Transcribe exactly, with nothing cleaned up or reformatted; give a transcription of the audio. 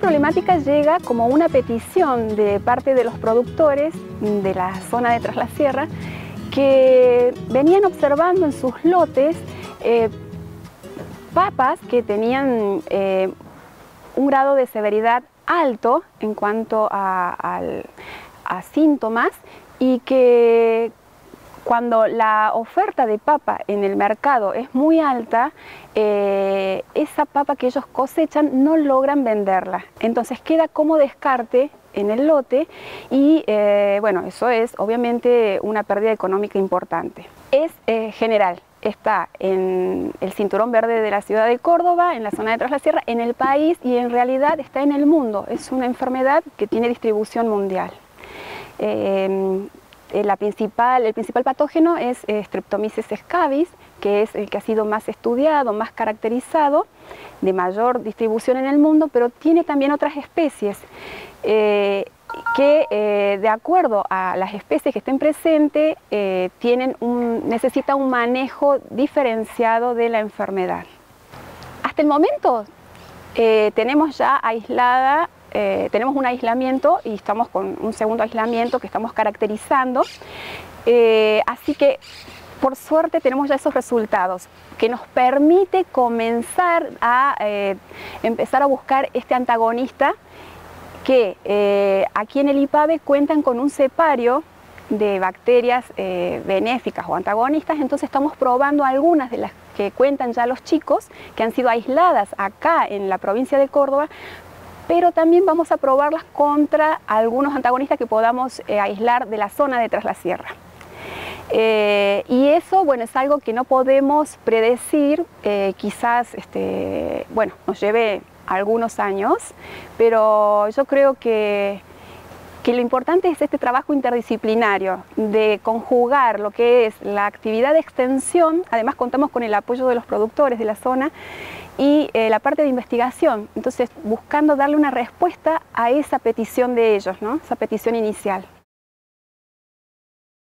problemática llega como una petición de parte de los productores de la zona de Tras la Sierra que venían observando en sus lotes eh, papas que tenían eh, un grado de severidad alto en cuanto a, a, a síntomas y que cuando la oferta de papa en el mercado es muy alta, eh, esa papa que ellos cosechan no logran venderla. Entonces queda como descarte en el lote y eh, bueno, eso es obviamente una pérdida económica importante. Es eh, general, está en el cinturón verde de la ciudad de Córdoba, en la zona de Tras la Sierra, en el país y en realidad está en el mundo. Es una enfermedad que tiene distribución mundial. Eh, La principal, el principal patógeno es eh, Streptomyces scabies, que es el que ha sido más estudiado, más caracterizado, de mayor distribución en el mundo, pero tiene también otras especies eh, que, eh, de acuerdo a las especies que estén presentes, eh, tienen un, necesita un manejo diferenciado de la enfermedad. Hasta el momento eh, tenemos ya aislada Eh, tenemos un aislamiento y estamos con un segundo aislamiento que estamos caracterizando, eh, así que por suerte tenemos ya esos resultados que nos permite comenzar a eh, empezar a buscar este antagonista que eh, aquí en el IPAVE cuentan con un cepario de bacterias eh, benéficas o antagonistas, entonces estamos probando algunas de las que cuentan ya los chicos que han sido aisladas acá en la provincia de Córdoba, pero también vamos a probarlas contra algunos antagonistas que podamos eh, aislar de la zona de Tras la Sierra. Eh, y eso, bueno, es algo que no podemos predecir, eh, quizás, este, bueno, nos lleve algunos años, pero yo creo que, que lo importante es este trabajo interdisciplinario, de conjugar lo que es la actividad de extensión, además contamos con el apoyo de los productores de la zona, y eh, la parte de investigación, entonces buscando darle una respuesta a esa petición de ellos, ¿no? Esa petición inicial.